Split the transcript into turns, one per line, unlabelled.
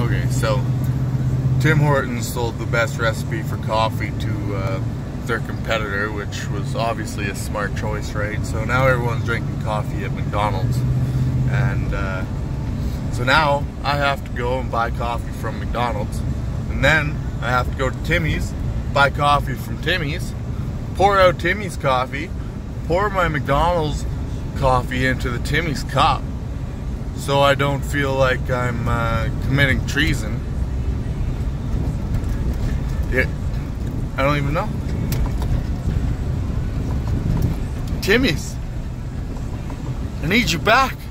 Okay, so Tim Hortons sold the best recipe for coffee to their competitor, which was obviously a smart choice, right? So now everyone's drinking coffee at McDonald's, and so now I have to go and buy coffee from McDonald's, and then I have to go to Timmy's, buy coffee from Timmy's, pour out Timmy's coffee, pour my McDonald's coffee into the Timmy's cup, so I don't feel like I'm committing treason. Yeah, I don't even know. Timmy's, I need you back.